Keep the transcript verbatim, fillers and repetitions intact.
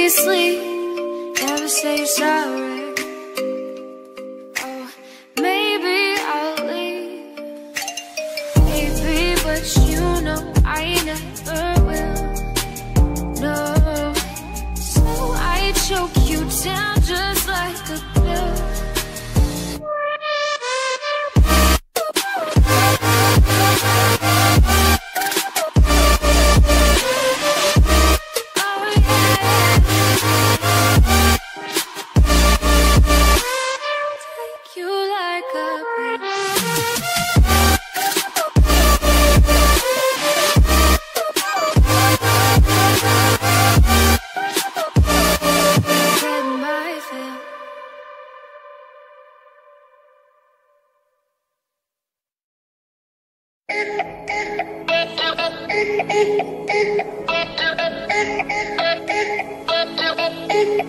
baby, sleep, never say sorry. Oh, maybe I'll leave, baby, but you know I never will. No, so I choke you down just like a pill. Thank you.